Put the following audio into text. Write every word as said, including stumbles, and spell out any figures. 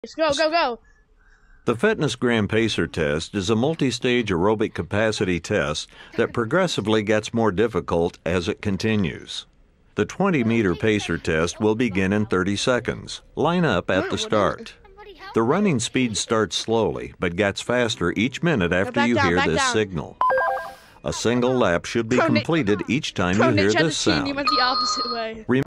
Go, go, go. The Fitness Gram Pacer test is a multi-stage aerobic capacity test that progressively gets more difficult as it continues. The twenty meter pacer test will begin in thirty seconds. Line up at the start. The running speed starts slowly, but gets faster each minute after you hear this signal. A single lap should be completed each time you hear this sound. You went the opposite way.